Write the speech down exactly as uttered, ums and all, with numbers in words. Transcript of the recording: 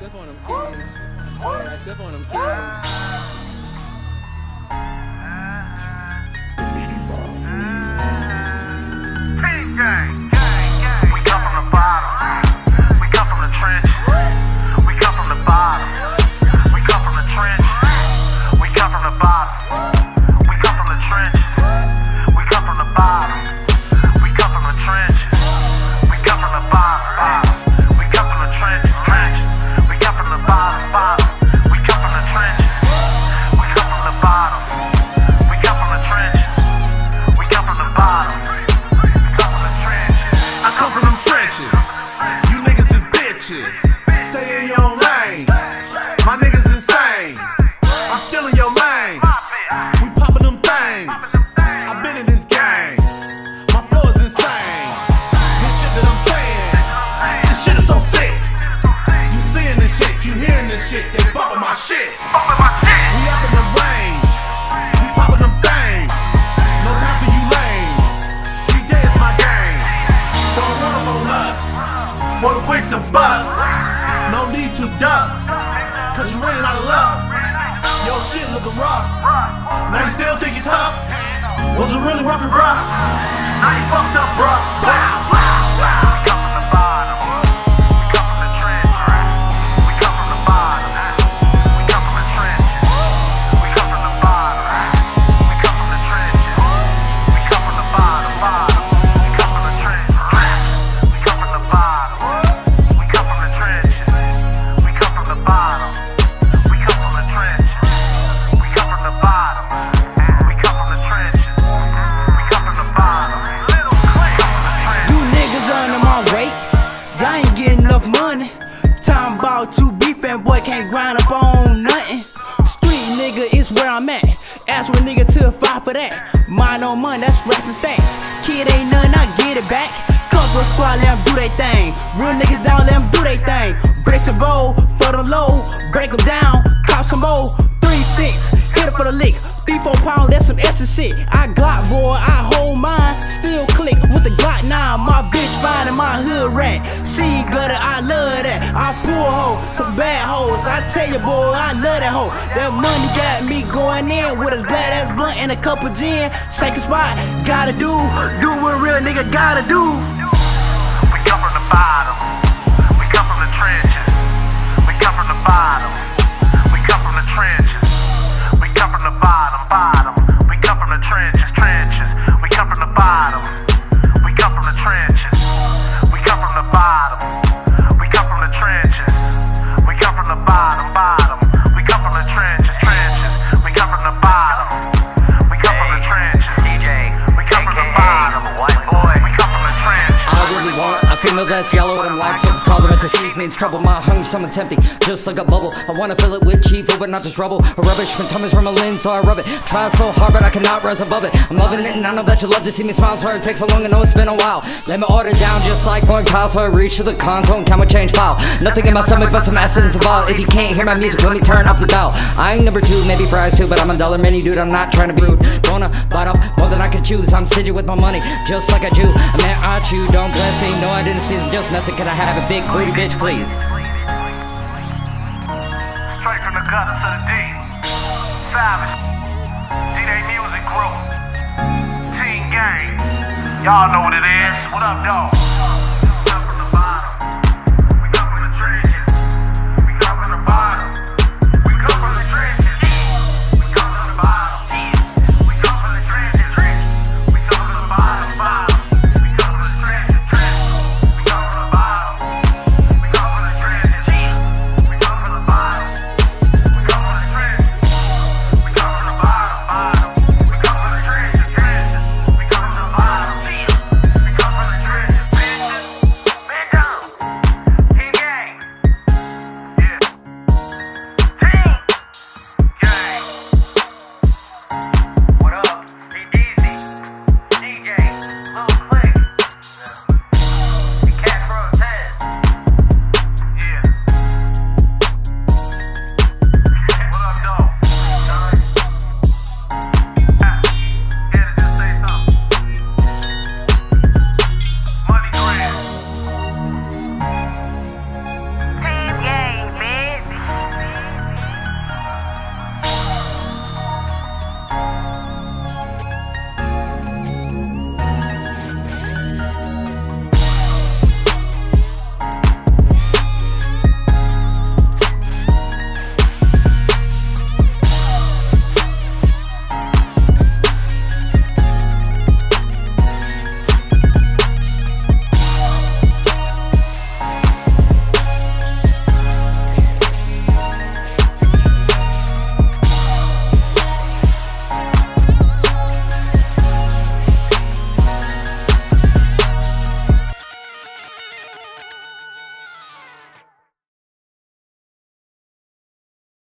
sip on them keys. I sip on them keys. Pink gang. We come from the bottom. We come from the trenches. We come from the bottom. We come from the trenches. We come from the bottom. We come from the trenches. We come from the bottom. We come from the trenches. We come from the bottom. We come from the trenches. Trenches. We come from the bottom. Bottom. We come from the trenches. We come from the bottom. We come from the trenches. We come from the bottom. I come from them trenches. You niggas is bitches. Stay in your own lane. My niggas insane. I'm still in your lane. We poppin' them things. I've been in this game. My flow is insane. This shit that I'm saying, this shit is so sick. You seeing this shit, you hearing this shit, they bumpin' my shit. We up in the range. We poppin' them things. No time for you lanes. Every day is my game. Don't run up on us, more quick to bust. No need to duck, cause you running out of luck. Your shit looking rough, now you still think you tough. Was it really rough, bruh? Now you fucked up, bruh. Bow, bow, bow. We come from the bottom. We come from the trenches. We come from the bottom. We come from the trenches. We come from the bottom. We come from the trenches. We come from the bottom. Bottom. We come from the trenches. We come from the bottom. We come from the trenches. We come from the bottom. We come from the trenches. We come from the bottom. We come from the trenches. We come from the bottom. Little clay. You niggas under my weight, I ain't getting enough money. Time about you beefin', boy, can't grind up on nothing. Street nigga is where I'm at. Ask a nigga to fight for that. Mind on money, that's rest and stacks. Kid ain't nothing, I get it back. Couple squad, let them do they thing. Real niggas down, let them do they thing. Break some bowl for the low, break them down, cop some more. Three six, hit it for the lick. Three four pound, that's some extra shit. I Glock boy, I hold mine, still click with the Glock nine. My bitch fine and my hood rat. She gutter, I love that. I pull hoe, some bad hoes. I tell you boy, I love that hoe. That money got me going in with a bad ass blunt and a cup of gin. Shake a spot, gotta do, do what real nigga gotta do. We come from the bottom. We come from the trenches. We come from the bottom. We come from the trenches. We come from the bottom. Bottom. We come from the trenches. Trenches. We come from the bottom. We come from the trenches. We come from the bottom. We come from the trenches. We come from the bottom. Bottom. We come from the trenches. Trenches. We come from the bottom. We come from the trenches. D J. We come from the bottom. White boy. We come from the trenches. I really want a female that's yellow and white. Kids call them to cheese means trouble. My hunger someone tempting, just like a bubble. I wanna fill it with cheap food, but not just rubble. A rubbish when tummies from a lens, so I rub it. Try so hard, but I cannot rise above it. I'm loving it, and I know that you love to see me smile. Sorry it takes so long, I know it's been a while. Let me order down just like foreign tile, so I reach to the console and count my change file. Nothing in my stomach but some acid and ball. If you can't hear my music, let me turn up the dial. I ain't number two, maybe fries too, but I'm a dollar menu dude. I'm not trying to be rude. Gonna bite off more than I can choose. I'm stingy with my money, just like a Jew. I mean, I chew, don't bless me. No, I didn't see them, just messing. Can I have a big booty bitch, please? Straight from the gutter to the D. Savage. D-Day Music Group. Team Gang. Y'all know what it is. What up, dog?